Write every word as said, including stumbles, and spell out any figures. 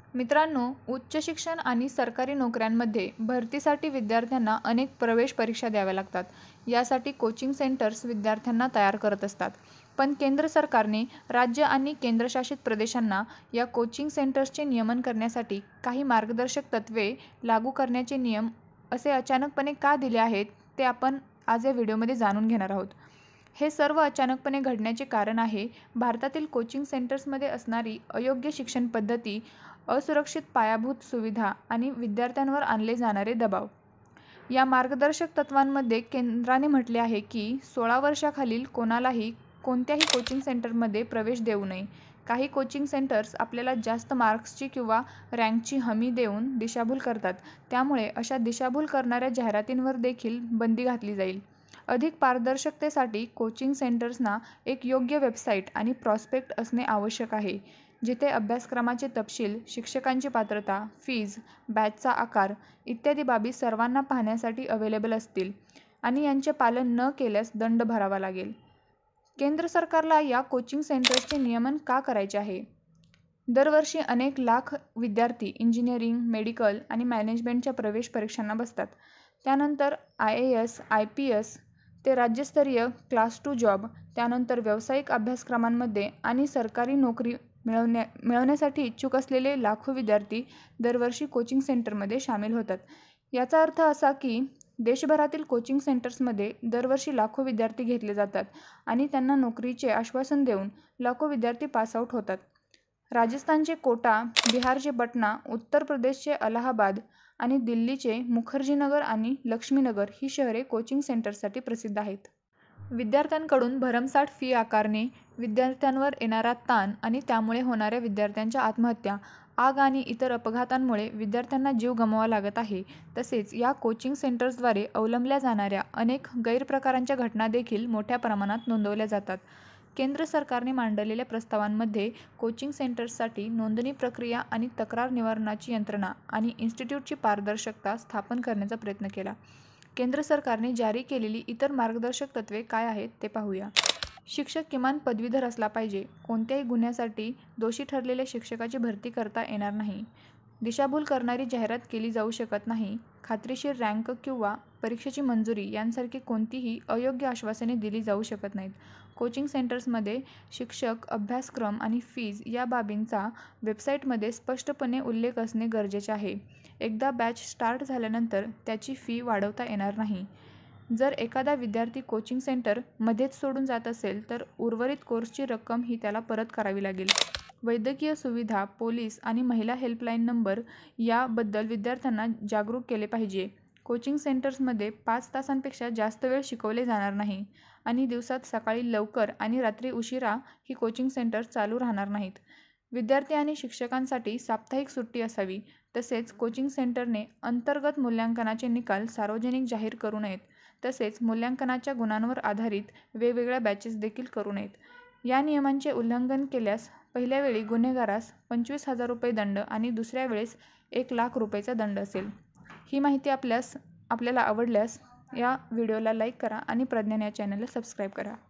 मित्रांनो, उच्च शिक्षण आणि सरकारी नोकऱ्यांमध्ये भरतीसाठी विद्यार्थ्यांना अनेक प्रवेश परीक्षा द्याव्या लागतात. यासाठी कोचिंग सेंटर्स विद्यार्थ्यांना तयार करत असतात. पण केंद्र सरकारने राज्य आणि केंद्रशासित प्रदेशांना या कोचिंग सेंटर्सचे नियमन करण्यासाठी काही मार्गदर्शक तत्त्वे लागू करण्याचे नियम असे अचानकपणे का दिले आहेत, ते आपण आज या व्हिडिओमध्ये जाणून घेणार आहोत. हे सर्व अचानकपणे घडण्याचे कारण आहे भारतातील कोचिंग सेंटर्समध्ये असणारी अयोग्य शिक्षण पद्धती, असुरक्षित पायाभूत सुविधा आणि विद्यार्थ्यांवर आणले जाणारे दबाव. या मार्गदर्शक तत्त्वांमध्ये केंद्राने म्हटले आहे की सोळा वर्षाखालील कोणालाही कोणत्याही कोचिंग सेंटरमध्ये प्रवेश देऊ नये. काही कोचिंग सेंटर्स आपल्याला जास्त मार्क्सची किंवा रँकची हमी देऊन दिशाभूल करतात, त्यामुळे अशा दिशाभूल करणाऱ्या जाहिरातींवर देखील बंदी घातली जाईल. अधिक पारदर्शकतेसाठी कोचिंग सेंटर्सना एक योग्य वेबसाईट आणि प्रॉस्पेक्ट असणे आवश्यक आहे, जिथे अभ्यासक्रमाचे तपशील, शिक्षकांची पात्रता, फीज, बॅचचा आकार इत्यादी बाबी सर्वांना पाहण्यासाठी अवेलेबल असतील आणि यांचे पालन न केल्यास दंड भरावा लागेल. केंद्र सरकारला या कोचिंग सेंटर्सचे नियमन का करायचे आहे? दरवर्षी अनेक लाख विद्यार्थी इंजिनिअरिंग, मेडिकल आणि मॅनेजमेंटच्या प्रवेश परीक्षांना बसतात. त्यानंतर I A S, I P S ते राज्यस्तरीय क्लास टू जॉब, त्यानंतर व्यावसायिक अभ्यासक्रमांमध्ये आणि सरकारी नोकरी मिळवण्या मिळवण्यासाठी इच्छुक असलेले लाखो विद्यार्थी दरवर्षी कोचिंग सेंटरमध्ये सामील होतात. याचा अर्थ असा की देशभरातील कोचिंग सेंटर्समध्ये दरवर्षी लाखो विद्यार्थी घेतले जातात आणि त्यांना नोकरीचे आश्वासन देऊन लाखो विद्यार्थी पासआउट होतात. राजस्थानचे कोटा, बिहारचे पटना, उत्तर प्रदेशचे अलाहाबाद आणि दिल्लीचे मुखर्जीनगर आणि लक्ष्मीनगर ही शहरे कोचिंग सेंटर्ससाठी प्रसिद्ध आहेत. विद्यार्थ्यांकडून भरमसाठ फी आकारणे, विद्यार्थ्यांवर येणारा ताण आणि त्यामुळे होणाऱ्या विद्यार्थ्यांच्या आत्महत्या, आग आणि इतर अपघातांमुळे विद्यार्थ्यांना जीव गमवावा लागत आहे. तसेच या कोचिंग सेंटर्सद्वारे अवलंबल्या जाणाऱ्या अनेक गैरप्रकारांच्या घटना देखील मोठ्या प्रमाणात नोंदवल्या जातात. केंद्र सरकारने मांडलेल्या प्रस्तावांमध्ये कोचिंग सेंटर्ससाठी नोंदणी प्रक्रिया आणि तक्रार निवारणाची यंत्रणा आणि इन्स्टिट्यूटची पारदर्शकता स्थापन करण्याचा प्रयत्न केला. केंद्र सरकारने जारी केलेली इतर मार्गदर्शक तत्त्वे काय आहेत ते पाहूया. शिक्षक किमान पदवीधर असला पाहिजे. कोणत्याही गुन्ह्यासाठी दोषी ठरलेल्या शिक्षकाची भरती करता येणार नाही. दिशाभूल करणारी जाहिरात केली जाऊ शकत नाही. खात्रीशीर रँक किंवा परीक्षेची मंजुरी यांसारखी कोणतीही अयोग्य आश्वासने दिली जाऊ शकत नाहीत. कोचिंग सेंटर्समध्ये शिक्षक, अभ्यासक्रम आणि फीज या बाबींचा वेबसाईटमध्ये स्पष्टपणे उल्लेख असणे गरजेचे आहे. एकदा बॅच स्टार्ट झाल्यानंतर त्याची फी वाढवता येणार नाही. जर एखादा विद्यार्थी कोचिंग सेंटर मध्येच सोडून जात असेल तर उर्वरित कोर्सची रक्कम ही त्याला परत करावी लागेल. वैद्यकीय सुविधा, पोलीस आणि महिला हेल्पलाईन नंबर याबद्दल विद्यार्थ्यांना जागरूक केले पाहिजे. कोचिंग सेंटर्समध्ये पाच तासांपेक्षा जास्त वेळ शिकवले जाणार नाही आणि दिवसात सकाळी लवकर आणि रात्री उशिरा ही कोचिंग सेंटर्स चालू राहणार नाहीत. विद्यार्थी आणि शिक्षकांसाठी साप्ताहिक सुट्टी असावी. तसेच कोचिंग सेंटरने अंतर्गत मूल्यांकनाचे निकाल सार्वजनिक जाहीर करू नयेत. तसेच मूल्यांकनाच्या गुणांवर आधारित वेगवेगळ्या बॅचेस देखील करू नयेत. या नियमांचे उल्लंघन केल्यास पहिल्या वेळी गुन्हेगारास पंचवीस हजार रुपये दंड आणि दुसऱ्या वेळेस एक लाख रुपयेचा दंड असेल. ही माहिती आपल्यास आपल्याला आवडल्यास या व्हिडिओला लाईक करा आणि प्रज्ञान या चॅनलला सबस्क्राईब करा.